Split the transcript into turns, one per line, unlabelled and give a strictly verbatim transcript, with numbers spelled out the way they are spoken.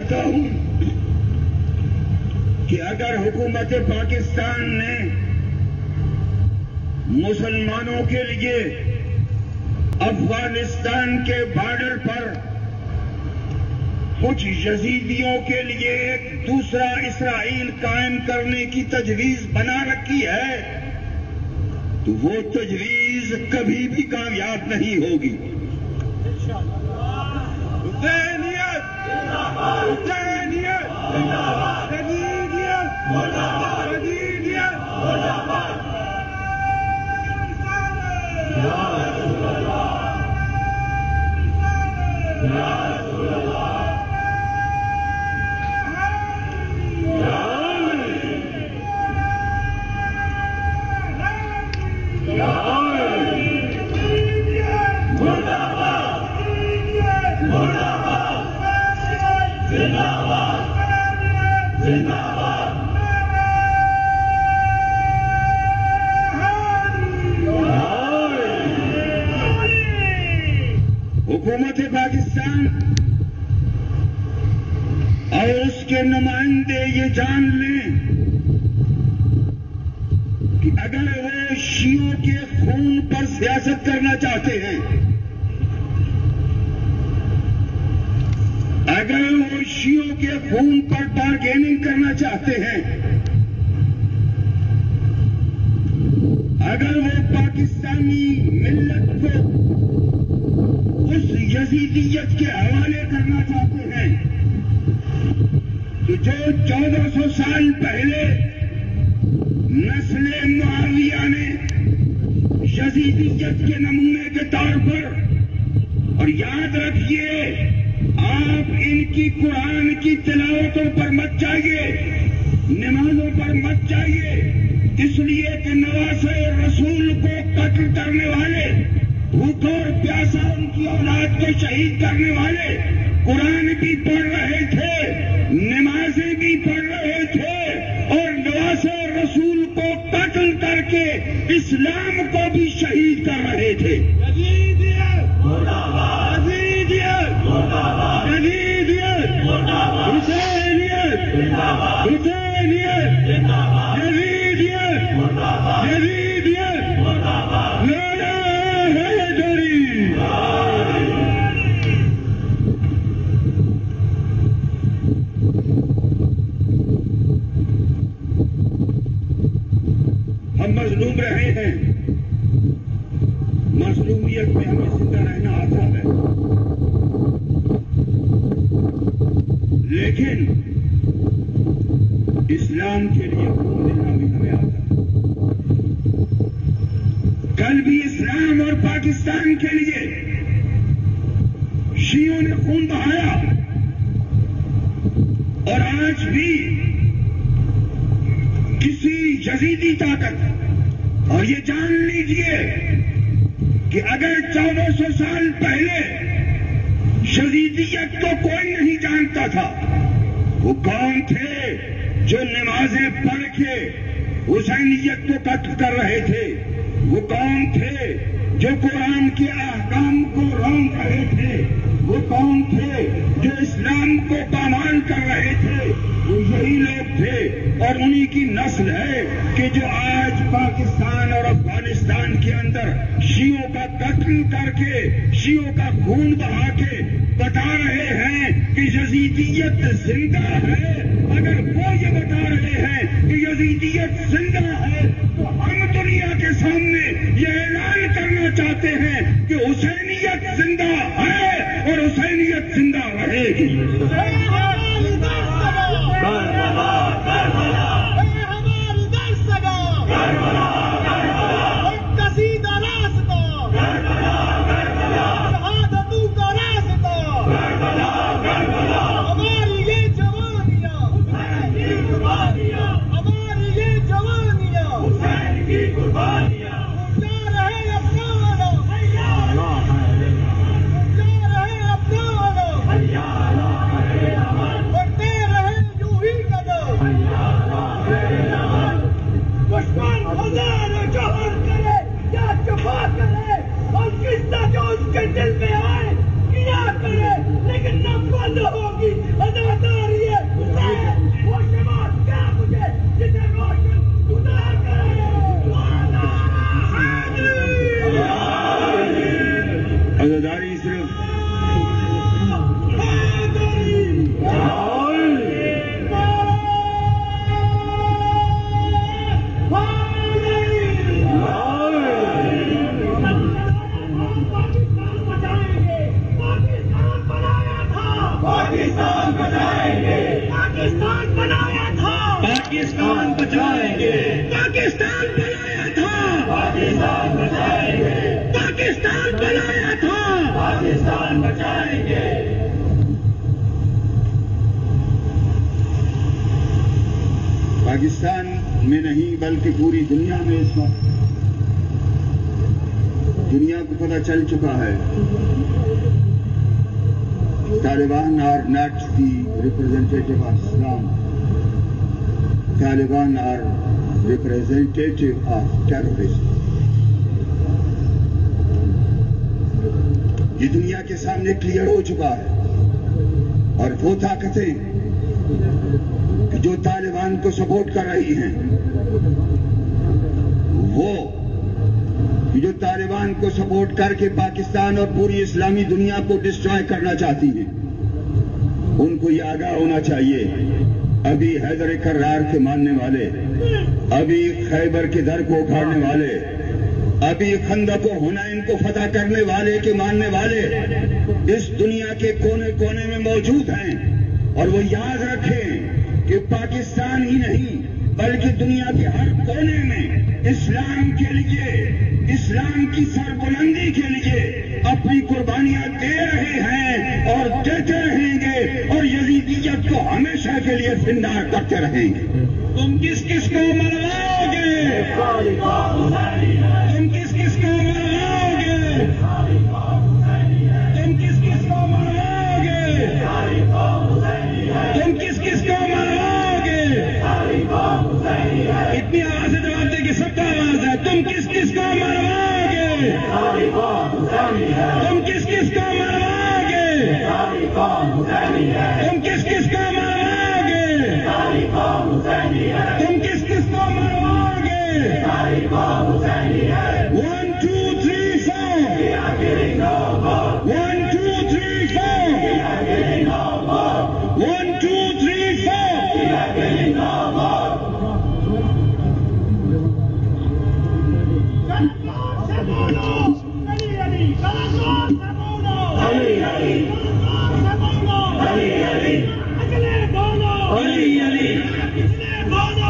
کہتا ہوں کہ اگر حکومت پاکستان نے مسلمانوں کے لیے افغانستان کے بارڈر پر کچھ یزیدیوں کے لیے ایک دوسرا اسرائیل قائم کرنے کی تجویز بنا رکھی ہے تو وہ تجویز کبھی بھی کامیاب نہیں ہوگی۔ حسینیت حسینیت جدیدیت جدیدیت یا رسول اللہ یا رسول اللہ حکومت پاکستان اور اس کے نمائندے یہ جان لیں کہ اگر وہ شیعوں کے خون پر سیاست کرنا چاہتے ہیں، اگر وہ شیعوں کے خون پر بارگیننگ کرنا چاہتے ہیں، اگر وہ پاکستانی ملت کو اس یزیدیت کے حوالے کرنا چاہتے ہیں تو جو چودہ سو سال پہلے نسل معاویہ نے یزیدیت کے نمونے کے طور پر، اور یاد رکھیے آپ ان کی قرآن کی تلاوتوں پر مت جائیے، نمازوں پر مت جائیے، اس لیے کہ نواسے رسول کو قتل کرنے والے، بھوکا اور پیاسا ان کی اولاد کو شہید کرنے والے قرآن بھی پڑھ رہے تھے، نمازیں بھی پڑھ رہے تھے، اور نواسے رسول کو قتل کر کے اسلام کو بھی شہید کر رہے تھے۔ یزیدیت مرد آباد، یزیدیت مرد آباد، یزیدیت مرد آباد، حسینیت زندہ باد، حسینیت زندہ باد، یزیدیت مرد آباد، یزیدیت مرد آباد، نعرہ حیدری۔ ہم مظلوم رہے ہیں، مظلومیت میں ہمیں زندہ رہنا آتا ہے، لیکن اسلام کے لیے خون دینا بھی ہمیں آتا ہے۔ کل بھی اسلام اور پاکستان کے لیے شیعوں نے خون بہایا، اور آج بھی کسی یزیدی طاقت، اور یہ جان لیجئے کہ اگر چودہ سو سال پہلے یزیدیت کو کوئی نہیں جانتا تھا، وہ کون تھے جو نمازیں پڑھ کے حسینیت کو قتل کر رہے تھے؟ وہ کون تھے جو قرآن کے احکام کو رونق رہے تھے؟ وہ کون تھے جو اسلام کو پامال کر رہے تھے؟ وہ یہی لوگ تھے، اور انہی کی نسل ہے کہ جو آج پاکستان اور افغانستان کے اندر شیعوں کا قتل کر کے، شیعوں کا خون بہا کے بتا رہے ہیں کہ یزیدیت زندہ ہے۔ اگر وہ یہ بتا رہے ہیں کہ یزیدیت زندہ ہے تو ہم دنیا کے سامنے یہ اعلان کرنا چاہتے ہیں کہ حسینیت زندہ ہے اور حسینیت زندہ رہے گی۔
پاکستان بچائیں گے.
پاکستان میں نہیں بلکہ پوری دنیا میں اس وقت دنیا کو پتہ چل چکا ہے Taliban are not the representative of اسلام. Taliban are representative of terrorism. یہ دنیا کے سامنے کلیئر ہو چکا ہے. اور وہ طاقتیں جو طالبان کو سپورٹ کر رہی ہیں، وہ جو طالبان کو سپورٹ کر کے پاکستان اور پوری اسلامی دنیا کو ڈسٹرائے کرنا چاہتی ہیں، ان کو یہ آگاہ ہونا چاہیے. ابھی حیدر کرار کے ماننے والے، ابھی خیبر کے در کو اکھاڑنے والے، ابھی خندق و حنین کو فتح کرنے والے کے ماننے والے اس دنیا کے کونے کونے میں موجود ہیں. اور وہ یاد رکھیں کہ پاکستان ہی نہیں بلکہ دنیا کے ہر کونے میں اسلام کے لیے، اسلام کی سربلندی کے لیے اپنی قربانیاں دے رہے ہیں اور دیتے رہیں گے، اور یزیدیت کو ہمیشہ کے لیے زندہ کرتے رہیں گے. تم کس کس کو مرواؤ گے؟ تم کس کس کو مرواؤ گے؟ تم کس کس کو مرواؤ گے؟ تم کس کس کو مرواؤ گے؟ اتنی آواز سے جواب دے کہ سب کا آواز ہے. تم کس کس کو مرواؤ گے؟ تم کس کس کو مرواؤ گے؟ تم کس کس کو مرواؤ گے؟ تم کس کس کو مرواؤ گے؟ One two three four one two three four one two three four.
Ali علی